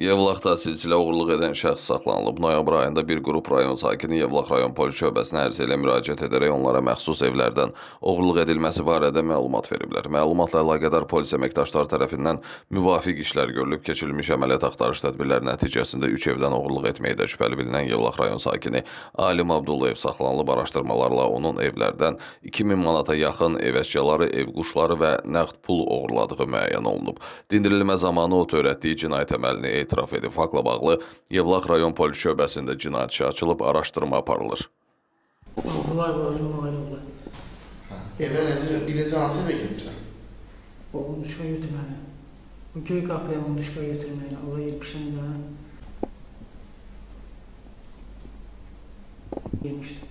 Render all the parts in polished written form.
Yevlaxda silsilə oğurluq edən şəxs saxlanılıb. Noyabr ayında bir qrup rayon sakini Yevlax rayon polis şöbəsinə ərizə ilə müraciət edərək onlara məxsus evlərdən oğurluq edilməsi barədə məlumat veriblər. Məlumatla əlaqədar polis əməkdaşları tərəfindən müvafiq işlər görülüb, keçirilmiş əməliyyat axtarış tədbirləri nəticəsində 3 evdən oğurluq etməkdə şübhəli bilinən Yevlax rayon sakini Alim Abdullayev saxlanılıb. Araşdırmalarla onun evlərdən 2000 manata yaxın ev əşyaları, ev quşları və nəqd pul oğurladığı müəyyən olunub. Dindirilmə zamanı o törətdiyi cinayət əməlini etiraf edib. Faktla bağlı Yevlax rayon polis şöbəsində cinayət işi açılıb, araşdırma aparılır. Evə nəzir, birinci hansı evə girmişsən? Oğlum duşqa götürməni. Bu göy qapıya onu duşqa götürməni. Ola yermişəm də. Yemişdim.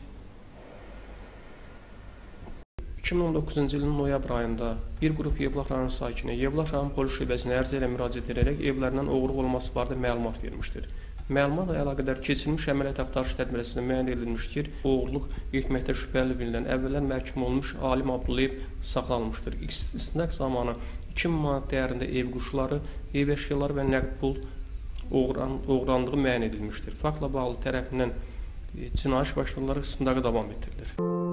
2019-cu ilin noyabr ayında bir qrup Yevlax rayon sakini Yevlax rayon polis şöbəsinə ərizə ilə müraciət edərək evlərindən oğurluq olması barədə məlumat vermişdir. Məlumatla əlaqədar keçirilmiş əməliyyat axtarış tədbirəsində müəyyən edilmişdir ki, oğurluq etməkdə şübhəli bilinən əvvəllər məhkum olunmuş Alim Abdullayev saxlanılmışdır. İstinaq zamanı 2000 manat dəyərində ev quşları, ev əşyaları və nəqd pul oğurlandığı müəyyən edilmişdir. Faktla bağlı tərəfindən cinayət başlanılaraq istinaqı davam etdirilir.